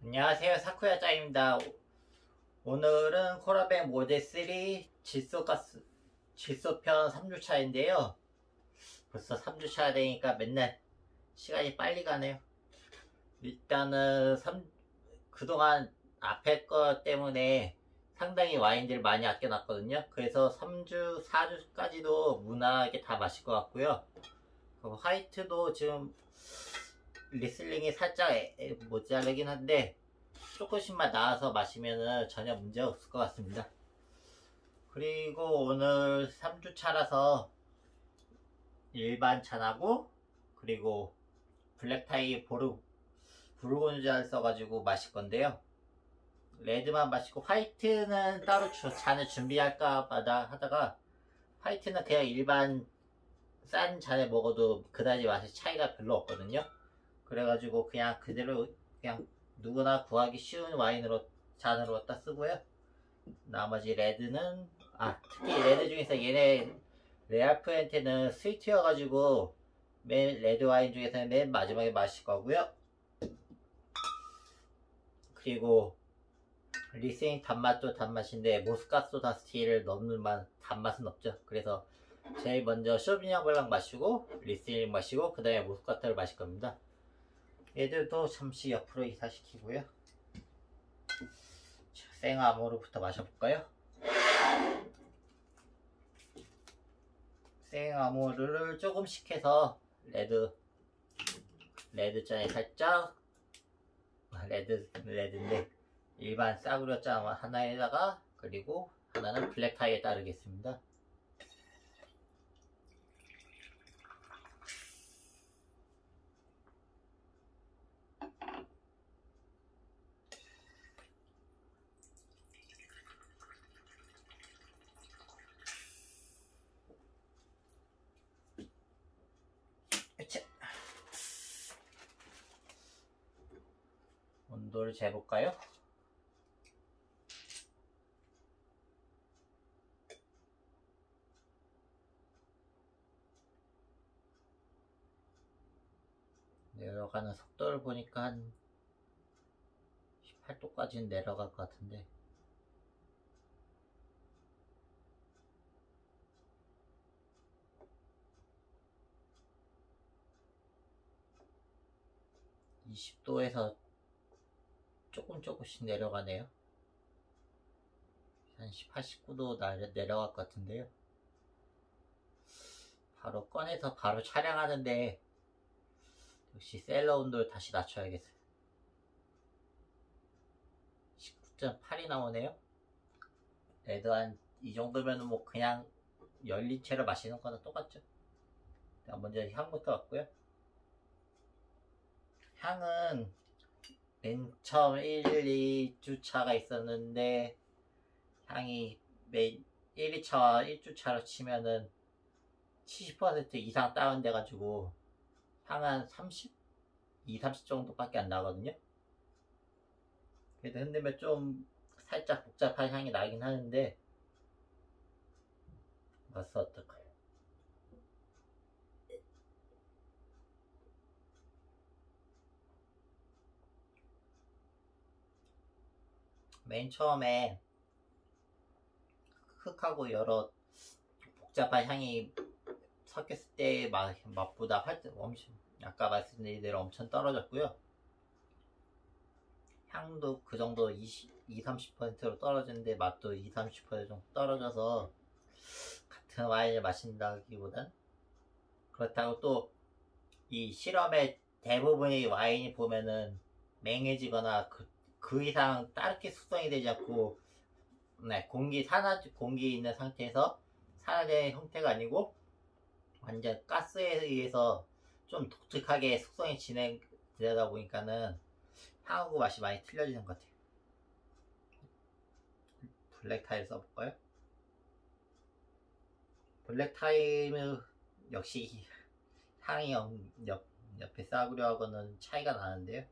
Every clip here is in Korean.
안녕하세요, 사쿠야짱입니다. 오늘은 코라백 모델3 질소편 3주차인데요. 벌써 3주차가 되니까 맨날 시간이 빨리 가네요. 일단은 그동안 앞에 거 때문에 상당히 와인들을 많이 아껴놨거든요. 그래서 3주, 4주까지도 무난하게 다 마실 것 같고요. 화이트도 지금 리슬링이 살짝 모자르긴 한데 조금씩만 나와서 마시면 전혀 문제가 없을 것 같습니다. 그리고 오늘 3주차라서 일반 잔하고 그리고 블랙타이 부르곤자를 써가지고 마실 건데요. 레드만 마시고 화이트는 따로 잔을 준비할까 하다가 화이트는 그냥 일반 싼 잔에 먹어도 그다지 맛이 차이가 별로 없거든요. 그래가지고 그냥 그대로 그냥 누구나 구하기 쉬운 잔으로 갖다 쓰고요. 나머지 레드는 특히 레드 중에서 얘네 레알프엔테는 스위트여가지고 맨 레드 와인 중에서는 맨 마지막에 마실 거고요. 그리고 리슬링 단맛도 단맛인데 모스카토다 스틸을 넣는 단맛은 없죠. 그래서 제일 먼저 쇼비뇽 블랑 마시고 리슬링 마시고 그 다음에 모스카토를 마실 겁니다. 얘들도 잠시 옆으로 이사시키고요. 생아모르부터 마셔볼까요? 생아모르를 조금씩 해서 레드잔에 살짝 레드인데 일반 싸구려 잔 하나에다가 그리고 하나는 블랙타이에 따르겠습니다. 온도를 재볼까요? 내려가는 속도를 보니까 한 18도까지는 내려갈 것 같은데 20도에서 조금씩 내려가네요. 한 18, 19도 내려갈 것 같은데요. 바로 꺼내서 바로 촬영하는데 역시 셀러 온도를 다시 낮춰야겠어요. 19.8이 나오네요. 레드 한 이 정도면 뭐 그냥 열린 채로 마시는 거나 똑같죠. 먼저 향부터 왔고요. 향은 맨 처음 1, 2주차가 있었는데 향이 맨 1주차와 1주차로 치면은 70% 이상 다운돼가지고 향은 30 정도밖에 안 나거든요. 그래도 흔들면 좀 살짝 복잡한 향이 나긴 하는데 맛은 어떨까요? 맨 처음에 흑하고 여러 복잡한 향이 섞였을 때 맛보다 엄청 아까 말씀드린 대로 엄청 떨어졌고요. 향도 그 정도 20-30%로 떨어지는데 맛도 20-30% 정도 떨어져서 같은 와인을 마신다기보단 그렇다고 또 이 실험의 대부분의 와인이 보면은 맹해지거나 그 이상 다르게 숙성이 되지 않고 공기 있는 상태에서 산화된 형태가 아니고 완전 가스에 의해서 좀 독특하게 숙성이 진행되다 보니까는 향하고 맛이 많이 틀려지는 것 같아요. 블랙타일 써볼까요? 블랙타임은 역시 향이 옆에 싸구려하고는 차이가 나는데요.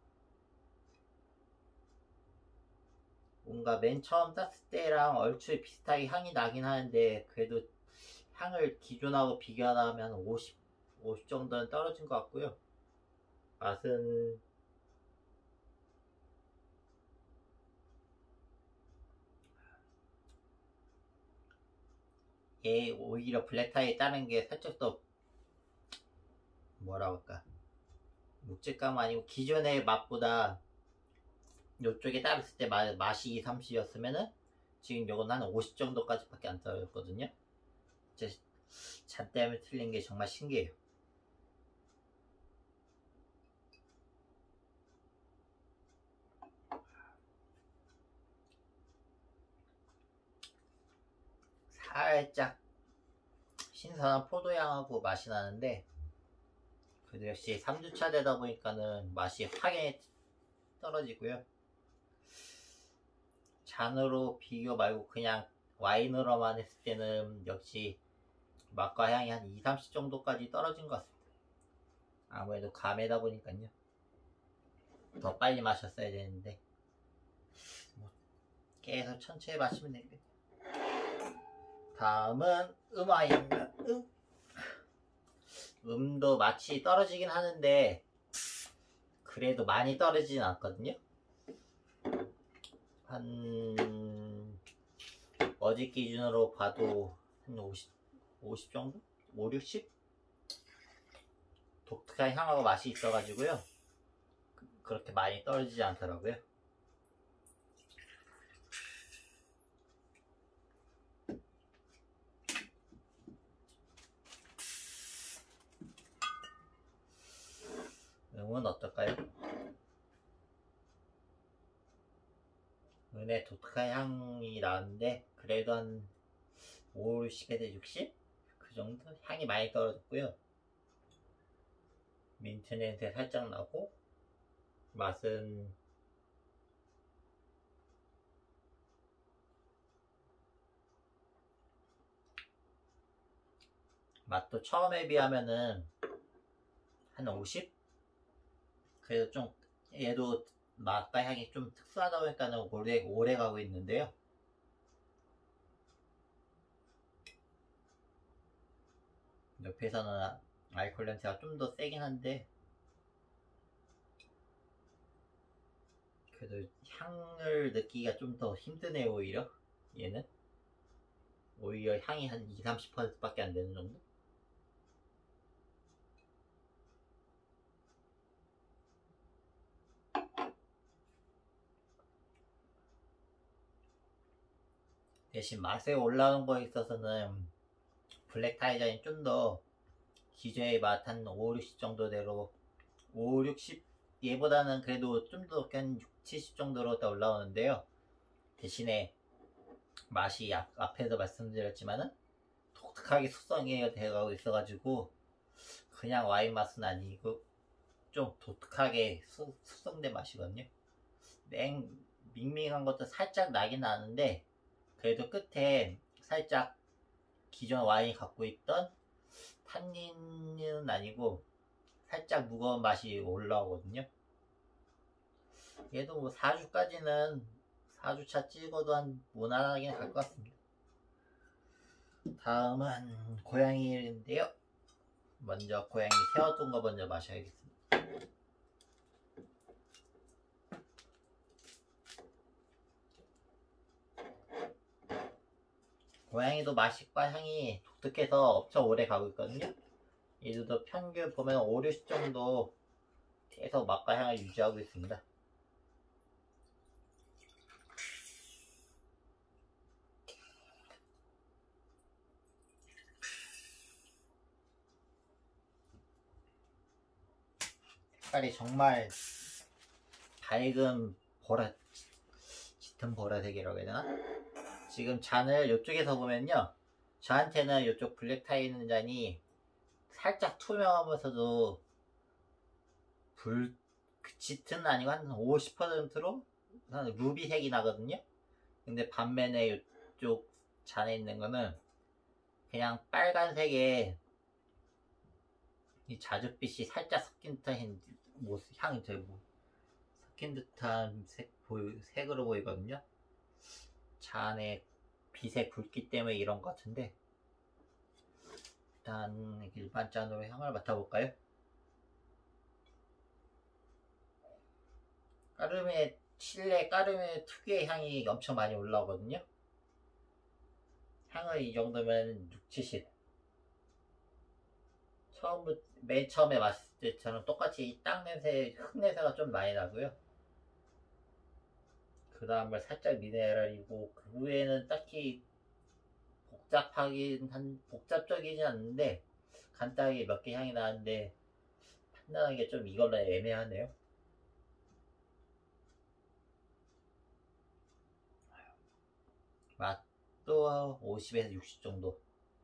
뭔가 맨 처음 땄을 때랑 얼추 비슷하게 향이 나긴 하는데 그래도 향을 기존하고 비교하면 50 정도는 떨어진 것 같고요. 맛은 얘 오히려 블랙타이 따는 게 살짝 더 뭐라 할까 묵직감 아니고 기존의 맛보다 요쪽에 따랐을 때 맛이 2, 30이었으면은 지금 요건 한 50 정도까지밖에 안 떨어졌거든요. 제 잔 때문에 틀린 게 정말 신기해요. 살짝 신선한 포도향하고 맛이 나는데 그래도 역시 3주차 되다 보니까는 맛이 확연히 떨어지고요. 잔으로 비교 말고 그냥 와인으로만 했을 때는 역시 맛과 향이 한 2, 30 정도까지 떨어진 것 같습니다. 아무래도 감에다 보니까요. 더 빨리 마셨어야 되는데 뭐 계속 천천히 마시면 되겠네요. 다음은 음아입니다. 음도 맛이 떨어지긴 하는데 그래도 많이 떨어지진 않거든요. 한 어제 기준으로 봐도 한 50 정도? 5, 60? 독특한 향하고 맛이 있어가지고요. 그렇게 많이 떨어지지 않더라고요. 음은 어떨까요? 음의 독특한 향이 나는데 그래도 한 5, 60에서 60? 그 정도? 향이 많이 떨어졌고요. 민트 냄새 살짝 나고 맛은 맛도 처음에 비하면은 한 50? 그래도 좀 얘도 맛과 향이 좀 특수하다 보니까는 오래 가고 있는데요. 옆에서는 알코올 냄새가 좀 더 세긴 한데 그래도 향을 느끼기가 좀 더 힘드네요. 오히려 얘는 오히려 향이 한 2, 30%밖에 안 되는 정도? 대신 맛에 올라온 거에 있어서는 블랙 타이전이 좀 더 기존의 맛 한 5, 60 정도대로 5, 60 얘보다는 그래도 좀 더 한 6, 70 정도로 더 올라오는데요. 대신에 맛이 앞에서 말씀드렸지만은 독특하게 숙성이 되어가고 있어가지고 그냥 와인 맛은 아니고 좀 독특하게 숙성된 맛이거든요. 밍밍한 것도 살짝 나긴 나는데 그래도 끝에 살짝 기존 와인이 갖고 있던 탄닌은 아니고 살짝 무거운 맛이 올라오거든요. 얘도 뭐 4주까지는 4주차 찍어도 한 무난하게 갈 것 같습니다. 다음은 고양이인데요. 먼저 고양이 세워둔 거 먼저 마셔야겠습니다. 고양이도 맛과 향이 독특해서 엄청 오래 가고 있거든요. 얘도 평균 보면 5, 60 정도 계속 맛과 향을 유지하고 있습니다. 색깔이 정말 밝은 짙은 보라색이라고 해야 되나? 지금 잔을 이쪽에서 보면요. 저한테는 이쪽 블랙 타이는 잔이 살짝 투명하면서도 짙은 아니고 한 50%로 한 루비색이 나거든요. 근데 반면에 이쪽 잔에 있는 거는 그냥 빨간색에 이 자줏빛이 살짝 섞인 듯한 향이 섞인 듯한 색으로 보이거든요. 차 안에 빛의 굵기 때문에 이런 것 같은데 일단 일반 잔으로 향을 맡아볼까요? 칠레 까르메 특유의 향이 엄청 많이 올라오거든요. 향은 이 정도면 6, 70. 맨 처음에 마셨을 때처럼 똑같이 땅 냄새, 흙 냄새가 좀 많이 나고요. 그 다음에 살짝 미네랄이고, 그 후에는 딱히 복잡적이진 않는데, 간단하게 몇 개 향이 나는데, 판단하기가 좀 이걸로 애매하네요. 맛도 50에서 60 정도.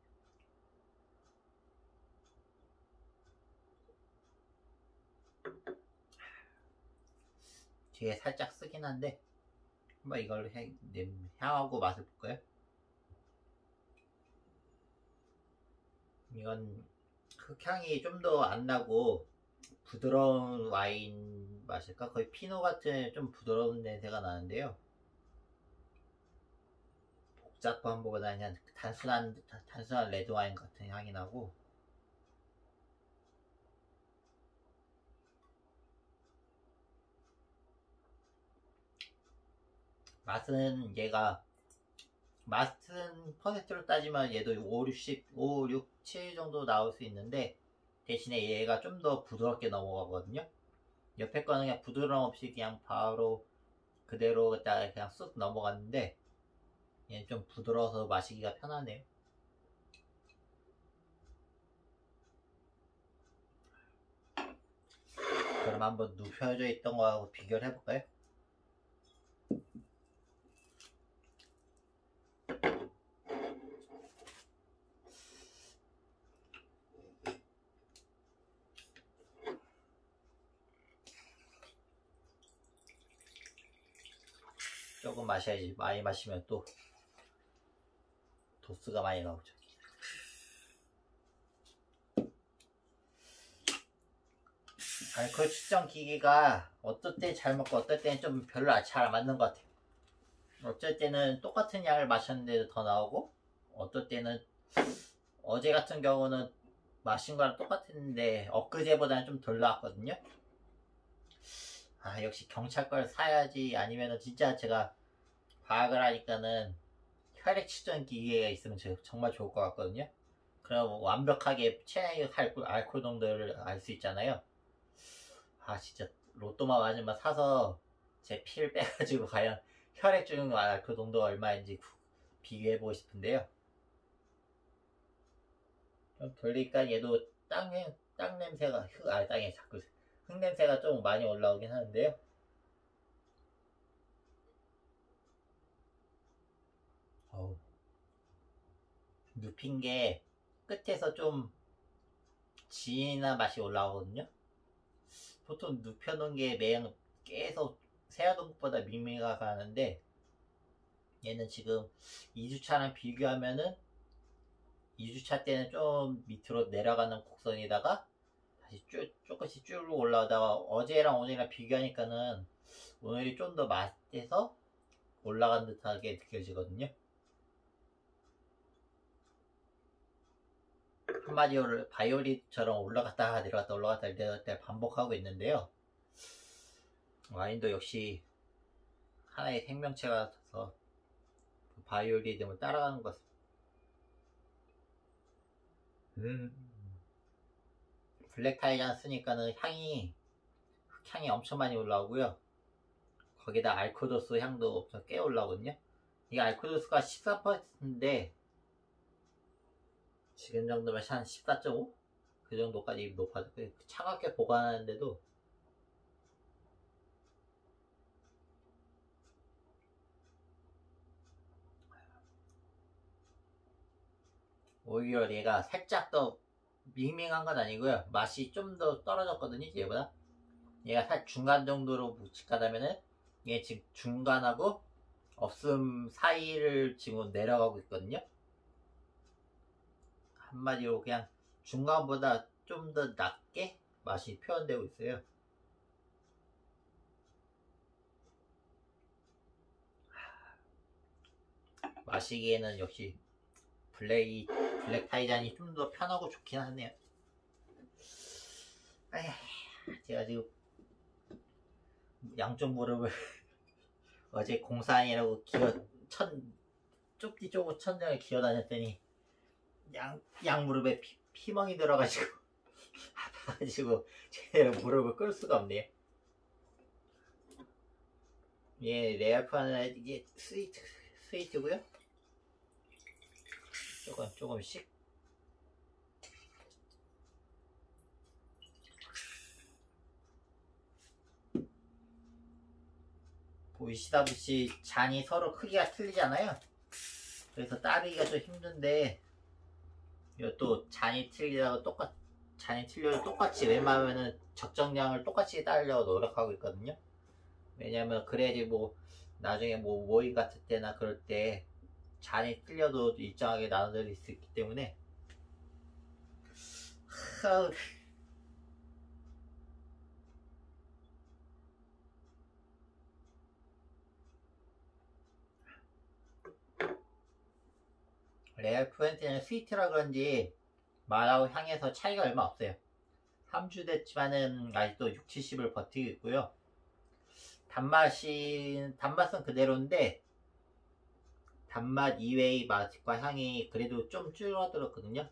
뒤에 살짝 쓰긴 한데, 한번 이걸로 향하고 맛을 볼까요? 이건 흑향이 좀 더 안 나고 부드러운 와인 맛일까? 거의 피노 같은 좀 부드러운 냄새가 나는데요. 복잡한 것보다 그냥 단순한 레드 와인 같은 향이 나고, 맛은 퍼센트로 따지면 얘도 5, 60, 5, 6, 7 정도 나올 수 있는데, 대신에 얘가 좀 더 부드럽게 넘어가거든요. 옆에 거는 그냥 부드러움 없이 그냥 바로 그대로 그냥 쑥 넘어갔는데, 얘는 좀 부드러워서 마시기가 편하네요. 그럼 한번 눕혀져 있던 거하고 비교를 해볼까요? 조금 마셔야지. 많이 마시면 또 도수가 많이 나오죠. 알코올 측정 기계가 어떨 때 잘 먹고 어떨 때는 좀 별로 잘 안 맞는 것 같아요. 어쩔 때는 똑같은 양을 마셨는데도 더 나오고, 어떨 때는 어제 같은 경우는 마신 거랑 똑같았는데 엊그제보다는 좀 덜 나왔거든요. 역시 경찰 걸 사야지. 아니면은 진짜 제가 과학을 하니까는 혈액 측정 기계가 있으면 정말 좋을 것 같거든요. 그럼 완벽하게 체내 알코올 농도를 알 수 있잖아요. 진짜 로또만 맞으면 사서 제 피를 빼가지고 과연 혈액 중 알코올 농도가 얼마인지 비교해보고 싶은데요. 돌리니까 얘도 땅 냄새가 땅에 자꾸 흙 냄새가 좀 많이 올라오긴 하는데요. 눕힌 게 끝에서 좀 진한 맛이 올라오거든요. 보통 눕혀놓은 게 계속 세워둔 것보다 밍밍하게 하는데, 얘는 지금 2주차랑 비교하면은 2주차 때는 좀 밑으로 내려가는 곡선이다가 다시 조금씩 쭉 올라오다가 어제랑 오늘이랑 비교하니까는 오늘이 좀 더 맛있어서 올라간 듯하게 느껴지거든요. 한마디로 바이오리처럼 올라갔다 내려갔다 올라갔다 내려갔다 반복하고 있는데요. 와인도 역시 하나의 생명체가 돼서 바이오리즘을 따라가는 것 같습니다. 블랙 타이잔 쓰니까는 흑향이 엄청 많이 올라오고요. 거기다 알코도스 향도 엄청 꽤 올라오거든요. 이게 알코도스가 14%인데 지금 정도면 한 14.5? 그 정도까지 높아졌고요. 차갑게 보관하는데도 오히려 얘가 살짝 더 밍밍한 건 아니고요. 맛이 좀 더 떨어졌거든요. 얘보다. 얘가 살 중간 정도로 묵직하다면은 얘 지금 중간하고 없음 사이를 지금 내려가고 있거든요. 한마디로 그냥 중간보다 좀 더 낮게 맛이 표현되고 있어요. 마시기에는 역시 블랙 타이잔이 좀 더 편하고 좋긴 하네요. 제가 지금 양쪽 무릎을 어제 공사하느라고 좁디 좁은 천장에 기어다녔더니 양 무릎에 피멍이 들어가지고 아파가지고 제대로 무릎을 끌 수가 없네요. 예, 레알파는 이게 스위트고요. 조금씩. 보이시다시피 잔이 서로 크기가 틀리잖아요. 그래서 따르기가 좀 힘든데, 또 잔이 틀려도 똑같이 웬만하면은 적정량을 똑같이 따르려고 노력하고 있거든요. 왜냐면 그래야지 뭐 나중에 뭐 모임 같을 때나 그럴 때 잔이 틀려도 일정하게 나눠질 수 있기 때문에. 레알 푸엔테는 스위트라 그런지 맛하고 향에서 차이가 얼마 없어요. 3주 됐지만은 아직도 6, 70을 버티고 있고요. 단맛은 그대로인데 단맛 이외의 맛과 향이 그래도 좀 줄어들었거든요.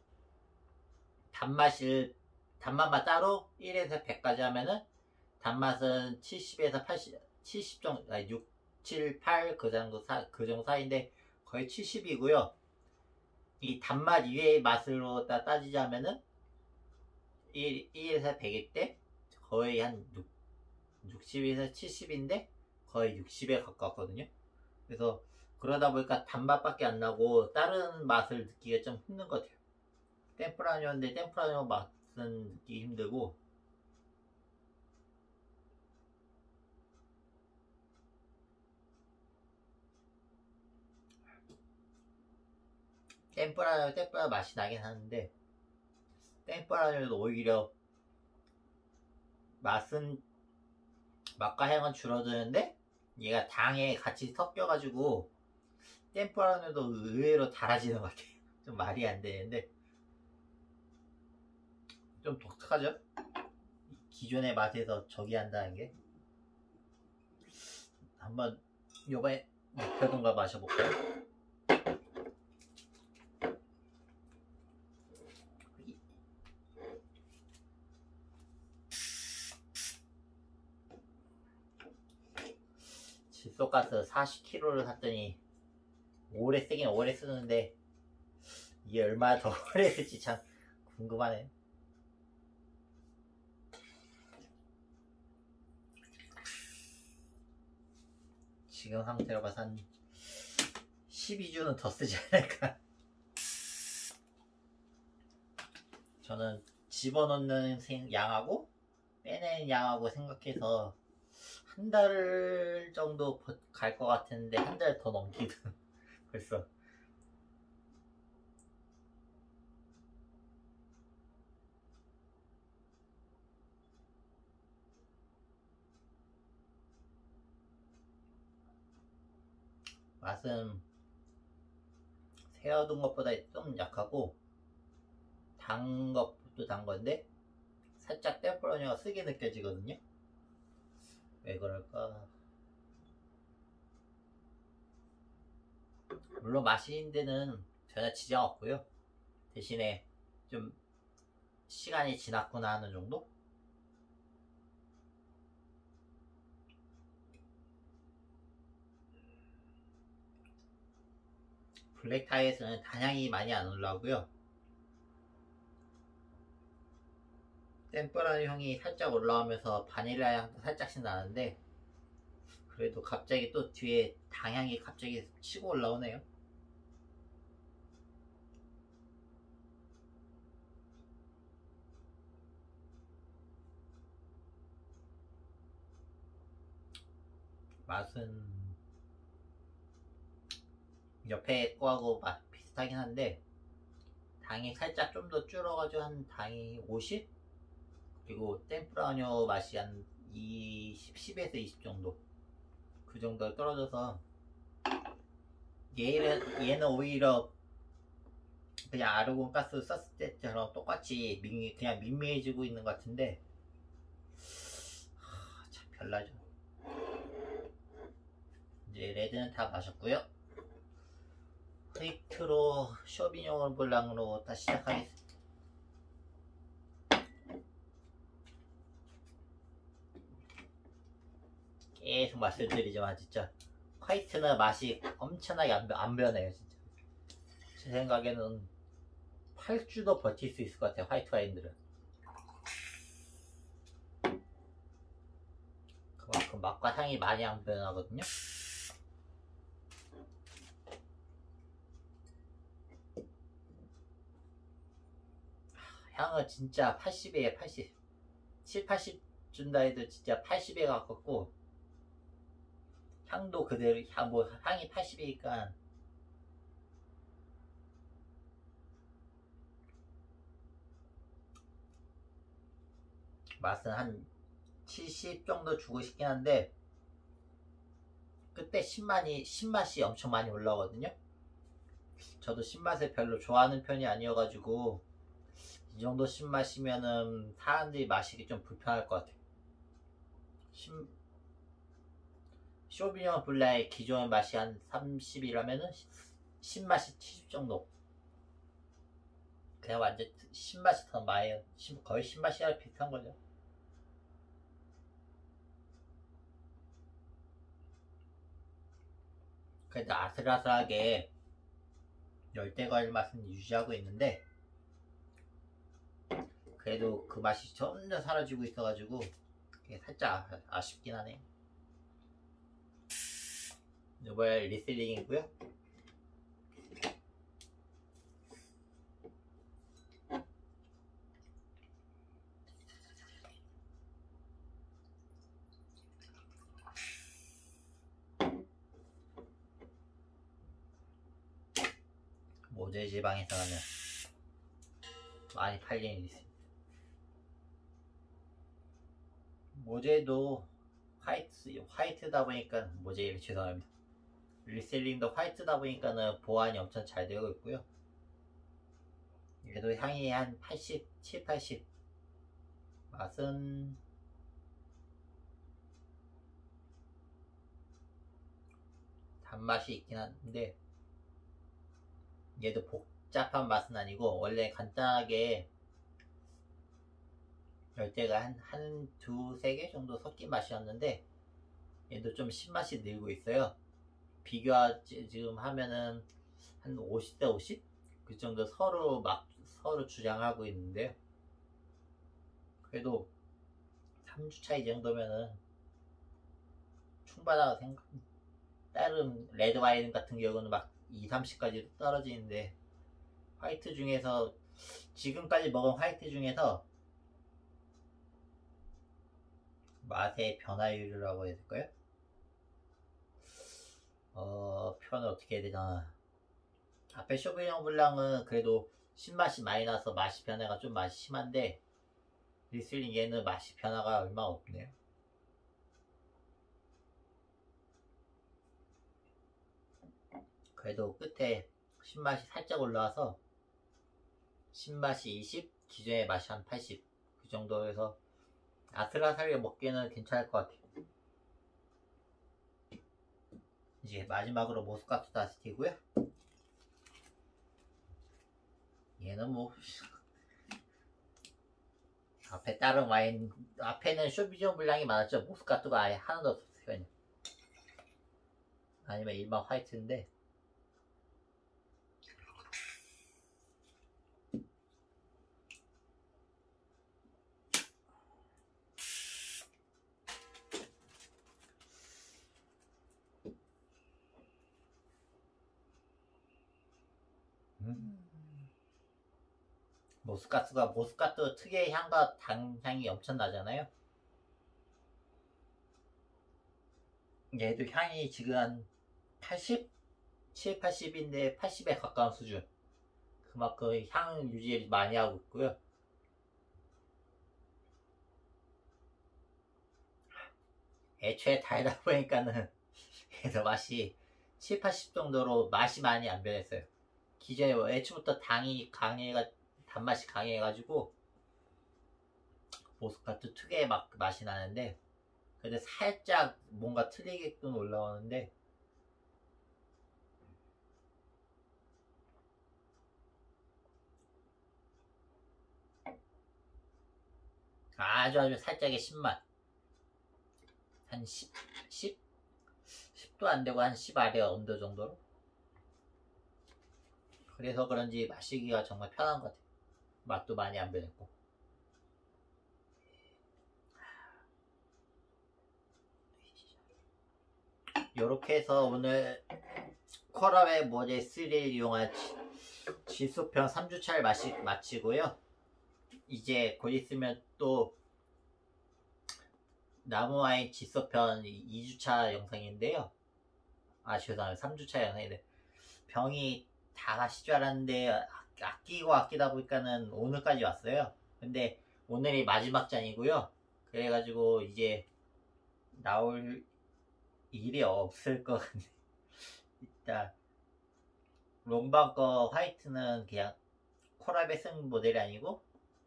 단맛만 따로 1에서 100까지 하면은 단맛은 70에서 80, 70 정도, 6, 7, 8 그 정도 사이인데 거의 70이고요. 이 단맛 이외의 맛으로 따지자면은 1에서 100일 때 거의 한 60에서 70인데 거의 60에 가깝거든요. 그래서 그러다 보니까 단맛밖에 안 나고 다른 맛을 느끼기가 좀 힘든 것 같아요. 템프라뇨인데 템프라뇨 맛은 느끼기 힘들고, 템프라뇨 맛이 나긴 하는데 템프라뇨도 오히려 맛과 향은 줄어드는데 얘가 당에 같이 섞여가지고 템프라뇨도 의외로 달아지는 것 같아요. 좀 말이 안 되는데 좀 독특하죠? 기존의 맛에서 저기 한다는 게. 한번 요번에 목표동가 마셔볼까요? 질소가스 40kg를 샀더니 오래 쓰긴 오래 쓰는데 이게 얼마나 더 오래 쓸지 참 궁금하네. 지금 상태로 봐서 한 12주는 더 쓰지 않을까. 저는 집어넣는 양하고 빼내는 양하고 생각해서 한 달 정도 갈 것 같은데 한 달 더 넘기든 벌써. 맛은 세워둔 것보다 좀 약하고 단 것도 단 건데 살짝 템프라뇨가 쓰게 느껴지거든요. 왜 그럴까? 물론 마시는 데는 전혀 지장 없고요. 대신에 좀 시간이 지났구나 하는 정도? 블랙타이에서는 단향이 많이 안 올라오고요. 템프라뇨 향이 살짝 올라오면서 바닐라 향도 살짝씩 나는데 그래도 갑자기 또 뒤에 당향이 갑자기 치고 올라오네요. 맛은 옆에 거하고 맛 비슷하긴 한데 당이 살짝 좀 더 줄어가지고 한 당이 50? 그리고 템프라뇨 맛이 한 10에서 20 정도 그 정도 떨어져서 얘는 오히려 그냥 아르곤 가스 썼을 때처럼 똑같이 그냥 밍밍해지고 있는 것 같은데 참 별나죠. 이제 레드는 다 마셨고요. 화이트로 쇼비뇽 블랑으로 다시 시작하겠습니다. 계속 말씀드리지만 진짜 화이트는 맛이 엄청나게 안 변해요. 진짜 제 생각에는 8주도 버틸 수 있을 것 같아요. 화이트 와인들은 그만큼 맛과 향이 많이 안 변하거든요. 향은 진짜 80이에요. 80 7, 80 준다 해도 진짜 80에 가깝고, 향도 그대로 향이 80이니까 맛은 한 70 정도 주고 싶긴 한데, 그때 신맛이 엄청 많이 올라오거든요. 저도 신맛을 별로 좋아하는 편이 아니어가지고 이 정도 신맛이면은 사람들이 마시기 좀 불편할 것 같아요. 쇼비뇽 블랑의 기존의 맛이 한 30이라면은 신맛이 70 정도. 그냥 완전 신맛이 더 많이, 거의 신맛이랑 비슷한 거죠. 그래도 아슬아슬하게 열대과일 맛은 유지하고 있는데, 그래도 그 맛이 점점 사라지고 있어가지고 그게 살짝 아쉽긴 하네. 이번에 리슬링이고요. 모제 지방에서는 많이 팔리는 리슬링. 모제도 화이트다 보니까, 모제 이름 죄송합니다. 리셀링도 화이트다 보니까는 보완이 엄청 잘 되고 있고요. 얘도 향이 한 80, 7, 80. 맛은 단맛이 있긴 한데, 얘도 복잡한 맛은 아니고 원래 간단하게 열대가 한 두세 개 정도 섞인 맛이었는데, 얘도 좀 신맛이 늘고 있어요. 지금 하면은 한 50대 50? 그 정도 서로 주장하고 있는데요. 그래도 3주차 이 정도면은 충분하다고 생각합니다. 다른 레드 와인 같은 경우는 막 2, 30까지 떨어지는데, 화이트 중에서 지금까지 먹은 화이트 중에서 맛의 변화율이라고 해야 될까요? 표현을 어떻게 해야 되나. 앞에 쇼비뇽 블랑은 그래도 신맛이 많이 나서 맛이 변화가 좀 맛이 심한데, 리슬링 얘는 맛이 변화가 얼마 없네요. 그래도 끝에 신맛이 살짝 올라와서 신맛이 20, 기존의 맛이 한 80, 그 정도에서 아슬아슬하게 먹기에는 괜찮을 것 같아요. 이제 마지막으로 모스카토 다스티고요. 얘는 뭐 앞에 다른 와인, 앞에는 쇼비뇽 블랑이 많았죠. 모스카토가 아예 하나도 없었어요. 그냥. 아니면 일반 화이트인데, 모스카토 특유의 향과 당향이 엄청 나잖아요. 얘도 향이 지금 한 80? 7, 80인데 80에 가까운 수준. 그만큼 향 유지 많이 하고 있고요. 애초에 달다 보니까는 그래서 맛이 7, 80 정도로 맛이 많이 안 변했어요. 기존에 애초부터 단맛이 강해가지고 모스카토 특유의 맛이 나는데, 근데 살짝 뭔가 틀리게끔 올라오는데, 아주 살짝의 10맛. 한 10도 안 되고 한 10 아래 온도 정도로. 그래서 그런지 마시기가 정말 편한 것 같아요. 맛도 많이 안 변했고. 요렇게 해서 오늘 쿼라의 모델 3를 이용한 지수편 3주차를 마치고요. 이제 곧 있으면 또 나무와인 지수편 2주차 영상인데요. 죄송합니다. 3주차 영상인데 병이 다 가실 줄 알았는데 아끼다 보니까는 오늘까지 왔어요. 근데 오늘이 마지막 잔이고요. 그래가지고 이제 나올 일이 없을 것 같네. 일단 롱방 거 화이트는 그냥 콜라베 쓴 모델이 아니고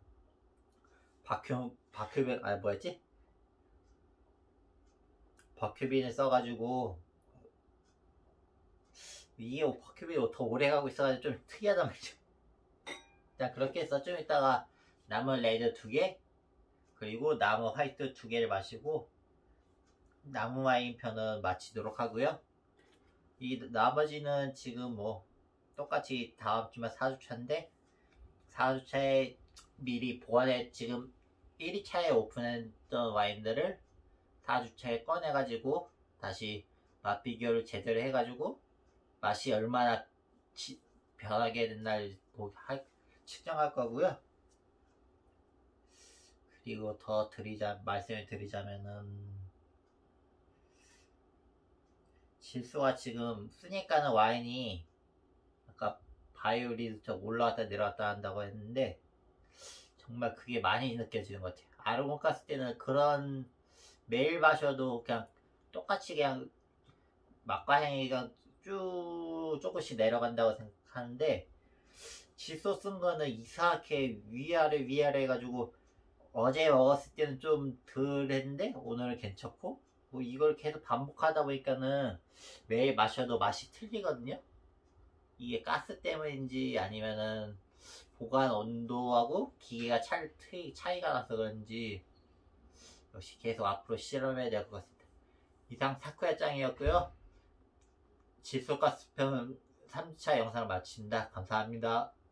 버큐빈을 써가지고 이게 버큐빈이 더 오래 가고 있어가지고 좀 특이하단 말이죠. 일단 그렇게 해서 좀 이따가 나무 레드 2개 그리고 나무 화이트 2개를 마시고 나무 와인 편은 마치도록 하고요. 이 나머지는 지금 뭐 똑같이 다음 주면 4주차인데 4주차에 미리 보관해 지금 1위차에 오픈했던 와인들을 4주차에 꺼내가지고 다시 맛 비교를 제대로 해가지고 맛이 얼마나 변하게 됐나를 측정할 거고요. 그리고 더 말씀을 드리자면은 질소가 지금 쓰니까는 와인이 아까 바이오리ズ처 올라왔다 내려왔다 한다고 했는데 정말 그게 많이 느껴지는 것 같아요. 아르곤 갔을 때는 그런 매일 마셔도 그냥 똑같이 그냥 맛과 향이가 쭉 조금씩 내려간다고 생각하는데 질소 쓴 거는 이상하게 위아래 해가지고 어제 먹었을 때는 좀 덜 했는데 오늘은 괜찮고 뭐 이걸 계속 반복하다 보니까는 매일 마셔도 맛이 틀리거든요. 이게 가스 때문인지 아니면은 보관 온도하고 기계가 차이가 나서 그런지 역시 계속 앞으로 실험해야 될 것 같습니다. 이상 사쿠야 짱이었고요. 질소가스편 3차 영상을 마칩니다. 감사합니다.